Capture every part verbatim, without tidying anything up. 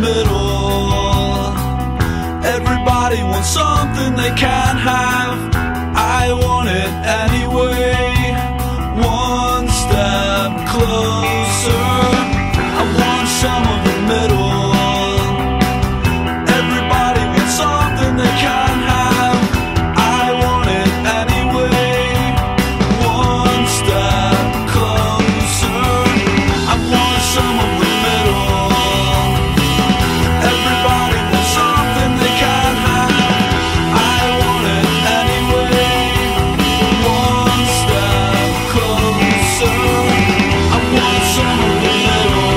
middle. Everybody wants something they can't have. I want it anyway. One step closer. I want some of the middle. Everybody wants something they can't have. I want it anyway. One step closer. I want some of the middle. Everybody wants something they can't have. I want it anyway. One step closer. I want some of the middle.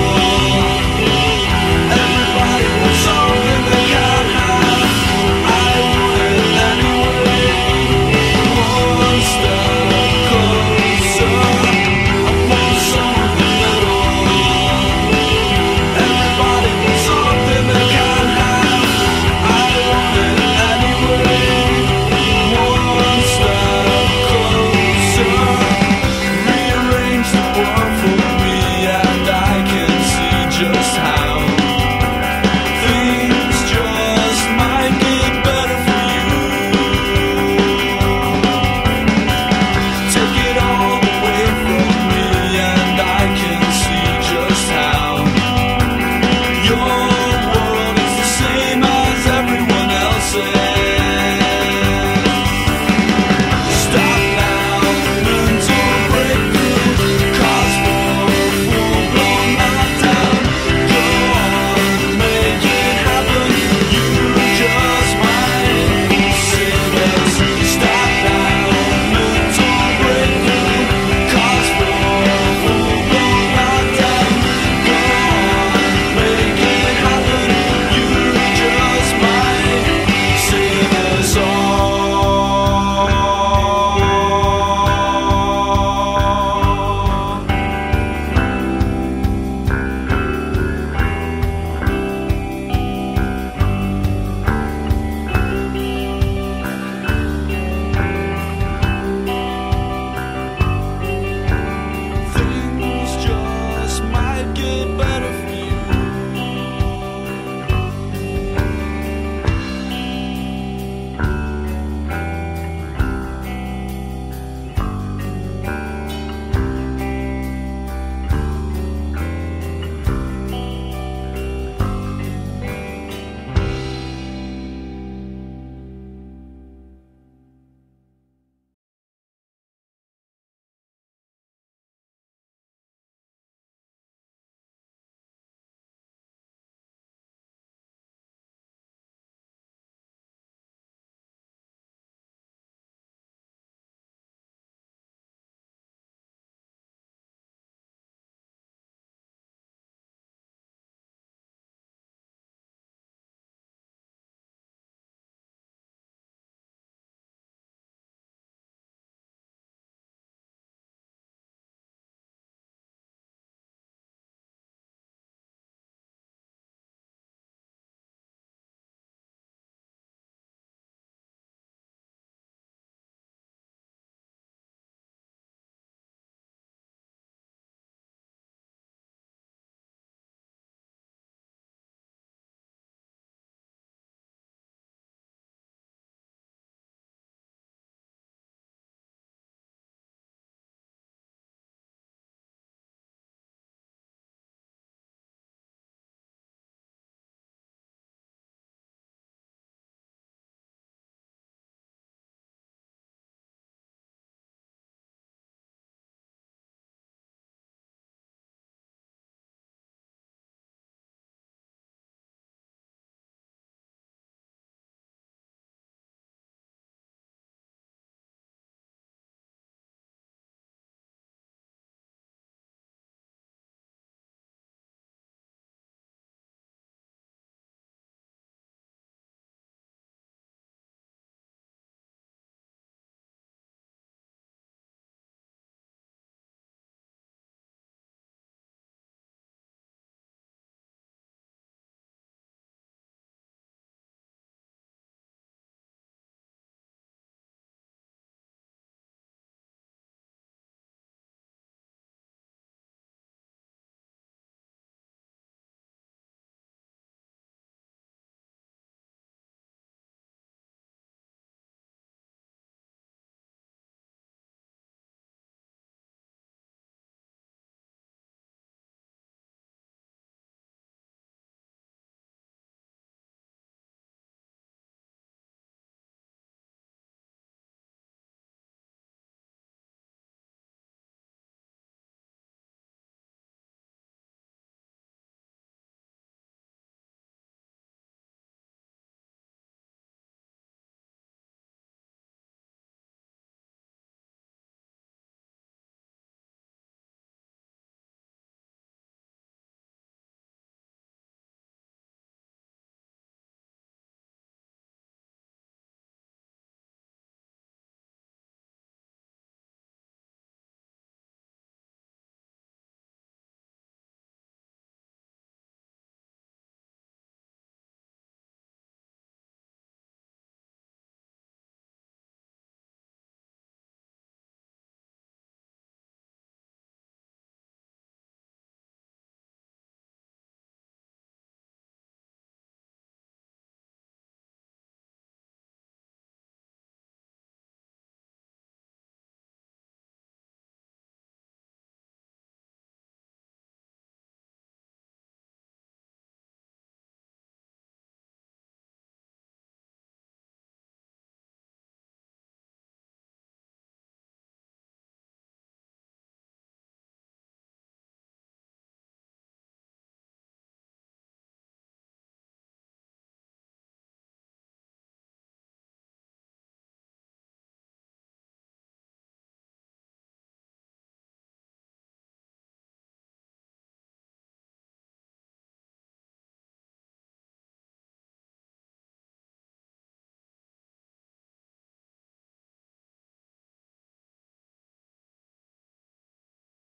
Everybody wants something they can't have. I want it anyway. One step closer. I want some of the middle. Everybody wants something they can't have. I want it anyway. One step closer. Rearrange the world for me, and I can see just how things just might get better for you. Take it all away from me, and I can see just how you're